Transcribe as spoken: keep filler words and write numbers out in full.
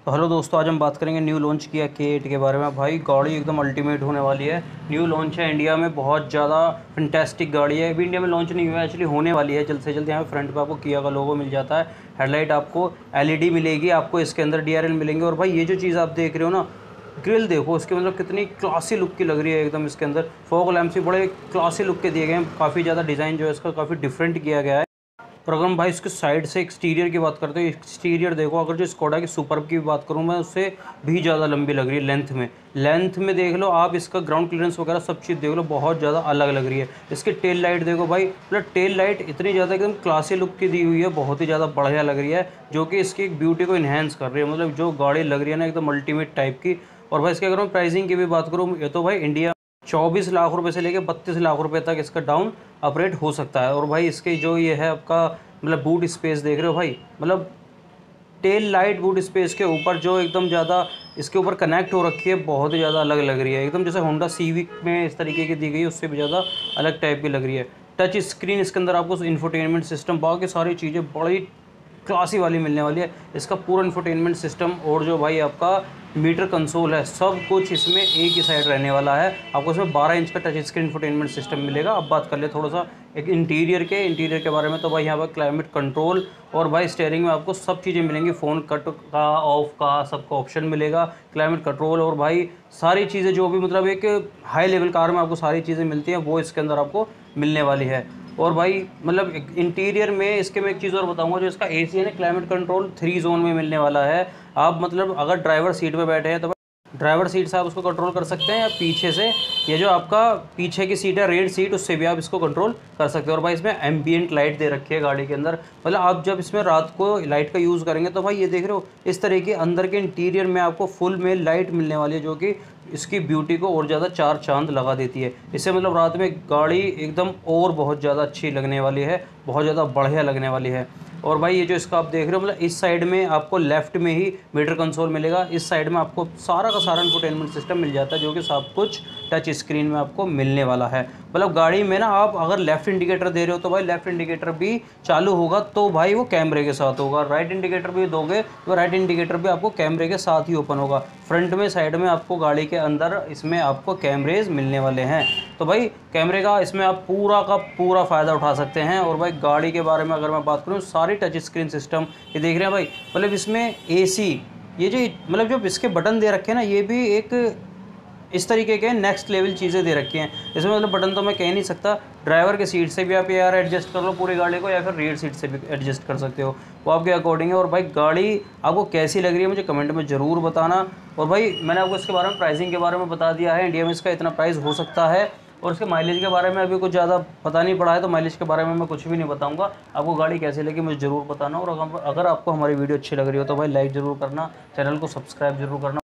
तो हेलो दोस्तों, आज हम बात करेंगे न्यू लॉन्च किया के एट के बारे में। भाई गाड़ी एकदम अल्टीमेट होने वाली है। न्यू लॉन्च है इंडिया में, बहुत ज़्यादा फैंटास्टिक गाड़ी है। अभी इंडिया में लॉन्च नहीं हुआ है, एक्चुअली होने वाली है जल्द से जल्द। यहाँ पे फ्रंट पे आपको किया का लोगो मिल जाता है, हेडलाइट आपको एलईडी मिलेगी, आपको इसके अंदर डीआरएल मिलेंगे। और भाई ये जो चीज़ आप देख रहे हो ना, ग्रिल देखो उसकी, मतलब कितनी क्लासी लुक की लग रही है एकदम। इसके अंदर फॉग लैंप्स भी बड़े क्लासी लुक के दिए गए हैं, काफ़ी ज़्यादा डिज़ाइन जो है इसका काफ़ी डिफरेंट किया गया है। और अगर हम भाई इसके साइड से एक्सटीरियर की बात करते हैं, एक्सटीरियर देखो, अगर जो स्कोडा की सुपर्ब की बात करूँ मैं, उससे भी ज़्यादा लंबी लग रही है लेंथ में। लेंथ में देख लो आप, इसका ग्राउंड क्लियरेंस वगैरह सब चीज़ देख लो, बहुत ज़्यादा अलग लग रही है। इसकी टेल लाइट देखो भाई, मतलब टेल लाइट इतनी ज़्यादा एकदम क्लासी लुक की दी हुई है, बहुत ही ज़्यादा बढ़िया लग रही है, जो कि इसकी एक ब्यूटी को इन्हेंस कर रही है। मतलब जो गाड़ी लग रही है ना, एकदम अल्टीमेट टाइप की। और भाई इसके अगर मैं प्राइसिंग की भी बात करूँ, ये तो भाई इंडिया चौबीस लाख रुपए से लेकर बत्तीस लाख रुपए तक इसका डाउन ऑपरेट हो सकता है। और भाई इसके जो ये है आपका, मतलब बूट स्पेस देख रहे हो भाई, मतलब टेल लाइट बूट स्पेस के ऊपर जो एकदम ज़्यादा इसके ऊपर कनेक्ट हो रखी है, बहुत ही ज़्यादा अलग लग रही है एकदम। जैसे होंडा सीविक में इस तरीके की दी गई है, उससे भी ज़्यादा अलग टाइप की लग रही है। टच स्क्रीन इसके अंदर आपको, इंफोटेनमेंट सिस्टम, बाकी सारी चीज़ें बड़ी क्लासी वाली मिलने वाली है। इसका पूरा इंफोटेनमेंट सिस्टम और जो भाई आपका मीटर कंसोल है, सब कुछ इसमें एक ही साइड रहने वाला है। आपको इसमें बारह इंच का टच स्क्रीन इंफोटेनमेंट सिस्टम मिलेगा। अब बात कर ले थोड़ा सा एक इंटीरियर के इंटीरियर के बारे में, तो भाई यहाँ पर क्लाइमेट कंट्रोल और भाई स्टीयरिंग में आपको सब चीज़ें मिलेंगी। फ़ोन कट का, ऑफ का, सबका ऑप्शन मिलेगा, क्लाइमेट कंट्रोल और भाई सारी चीज़ें जो भी, मतलब एक हाई लेवल कार में आपको सारी चीज़ें मिलती हैं, वो इसके अंदर आपको मिलने वाली है। और भाई मतलब इंटीरियर में इसके मैं एक चीज़ और बताऊंगा, जो इसका एसी है ना, क्लाइमेट कंट्रोल थ्री जोन में मिलने वाला है। आप मतलब अगर ड्राइवर सीट पे बैठे हैं तो ड्राइवर सीट से आप उसको कंट्रोल कर सकते हैं, या पीछे से, ये जो आपका पीछे की सीट है रेड सीट, उससे भी आप इसको कंट्रोल कर सकते हैं। और भाई इसमें एम्बियंट लाइट दे रखी है गाड़ी के अंदर, मतलब आप जब इसमें रात को लाइट का यूज़ करेंगे तो भाई ये देख रहे हो, इस तरह के अंदर के इंटीरियर में आपको फुल में लाइट मिलने वाली है, जो कि इसकी ब्यूटी को और ज़्यादा चार चांद लगा देती है। इससे मतलब रात में गाड़ी एकदम और बहुत ज़्यादा अच्छी लगने वाली है, बहुत ज़्यादा बढ़िया लगने वाली है। और भाई ये जो इसका आप देख रहे हो, मतलब इस साइड में आपको लेफ्ट में ही मीटर कंसोल मिलेगा, इस साइड में आपको सारा का सारा इंफोटेनमेंट सिस्टम मिल जाता है, जो कि सब कुछ टच स्क्रीन में आपको मिलने वाला है। मतलब गाड़ी में ना आप अगर लेफ्ट इंडिकेटर दे रहे हो तो भाई लेफ्ट इंडिकेटर भी चालू होगा, तो भाई वो कैमरे के साथ होगा। राइट इंडिकेटर भी दोगे तो राइट इंडिकेटर भी आपको कैमरे के साथ ही ओपन होगा। फ्रंट में, साइड में आपको गाड़ी के अंदर इसमें आपको कैमरेज मिलने वाले हैं, तो भाई कैमरे का इसमें आप पूरा का पूरा फ़ायदा उठा सकते हैं। और भाई गाड़ी के बारे में अगर मैं बात करूँ, सारी टच स्क्रीन सिस्टम ये देख रहे हैं भाई, मतलब इसमें एसी, ये जो मतलब जो इसके बटन दे रखे हैं ना, ये भी एक इस तरीके के नेक्स्ट लेवल चीज़ें दे रखी हैं इसमें। मतलब बटन तो मैं कह नहीं सकता, ड्राइवर के सीट से भी आप यार एडजस्ट कर लो पूरी गाड़ी को, या फिर रेयर सीट से भी एडजस्ट कर सकते हो, वो आपके अकॉर्डिंग है। और भाई गाड़ी आपको कैसी लग रही है मुझे कमेंट में ज़रूर बताना। और भाई मैंने आपको इसके बारे में प्राइसिंग के बारे में बता दिया है, इंडिया में इसका इतना प्राइस हो सकता है। और इसके माइलेज के बारे में अभी कुछ ज़्यादा पता नहीं पड़ा है, तो माइलेज के बारे में मैं कुछ भी नहीं बताऊंगा। आपको गाड़ी कैसी लगी मुझे ज़रूर बताना। और अगर आपको हमारी वीडियो अच्छी लग रही हो तो भाई लाइक ज़रूर करना, चैनल को सब्सक्राइब जरूर करना।